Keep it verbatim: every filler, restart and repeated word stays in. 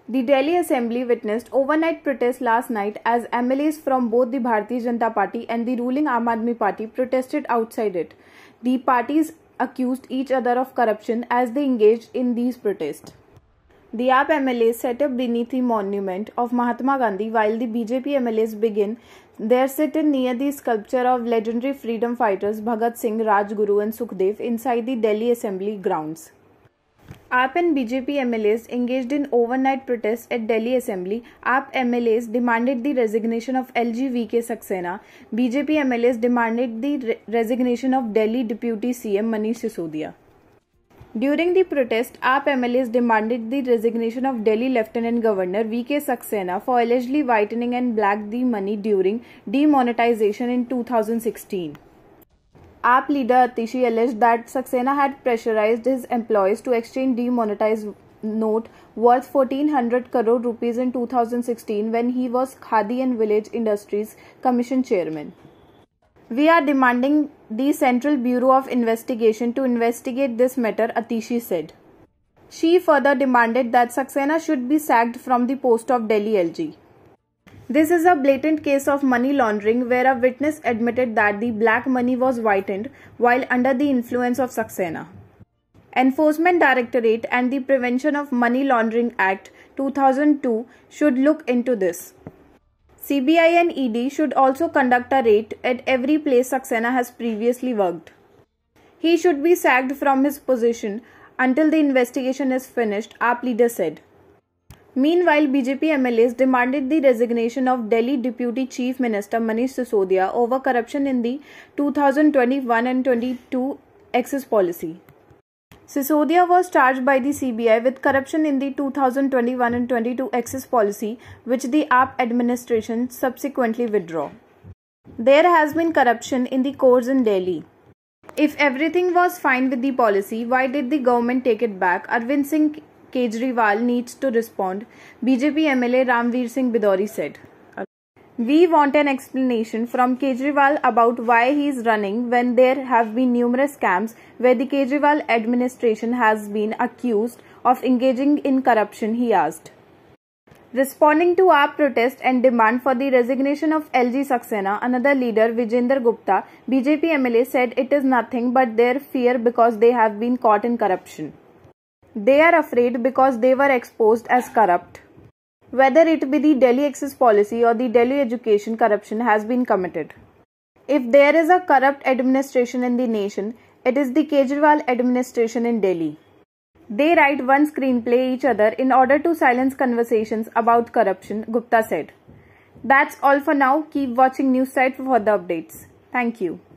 The Delhi Assembly witnessed overnight protests last night as M L As from both the Bharatiya Janata Party and the ruling Aam Aadmi Party protested outside it. The parties accused each other of corruption as they engaged in these protests. The A P M L As set up beneath the monument of Mahatma Gandhi while the B J P M L As begin their sit-in near the sculpture of legendary freedom fighters Bhagat Singh, Rajguru and Sukhdev inside the Delhi Assembly grounds. A P and B J P M L As engaged in overnight protests at Delhi Assembly. A P M L As demanded the resignation of L G V K Saxena. B J P M L As demanded the re resignation of Delhi Deputy C M Manish Sisodia. During the protest, A P M L As demanded the resignation of Delhi Lieutenant Governor V K Saxena for allegedly whitening and black the money during demonetization in two thousand sixteen. A P leader Atishi alleged that Saxena had pressurized his employees to exchange demonetized note worth fourteen hundred crore rupees in two thousand sixteen when he was Khadi and Village Industries Commission chairman. We are demanding the Central Bureau of Investigation to investigate this matter, Atishi said. She further demanded that Saxena should be sacked from the post of Delhi L G. This is a blatant case of money laundering where a witness admitted that the black money was whitened while under the influence of Saxena. Enforcement Directorate and the Prevention of Money Laundering Act two thousand two should look into this. C B I and E D should also conduct a raid at every place Saxena has previously worked. He should be sacked from his position until the investigation is finished, A P leader said. Meanwhile, B J P M L As demanded the resignation of Delhi Deputy Chief Minister Manish Sisodia over corruption in the two thousand twenty-one and twenty-two Axis policy. Sisodia was charged by the C B I with corruption in the two thousand twenty-one and twenty-two Axis policy, which the A P administration subsequently withdrew. There has been corruption in the courts in Delhi. If everything was fine with the policy, why did the government take it back? Arvind Singh Kejriwal needs to respond, B J P M L A Ramveer Singh Bidori said. We want an explanation from Kejriwal about why he is running when there have been numerous scams where the Kejriwal administration has been accused of engaging in corruption, he asked. Responding to our protest and demand for the resignation of L G Saxena, another leader, Vijender Gupta, B J P M L A said it is nothing but their fear because they have been caught in corruption. They are afraid because they were exposed as corrupt. Whether it be the Delhi Axis policy or the Delhi education, corruption has been committed. If there is a corrupt administration in the nation, it is the Kejriwal administration in Delhi. They write one screenplay each other in order to silence conversations about corruption, Gupta said. That's all for now. Keep watching Newssite for further updates. Thank you.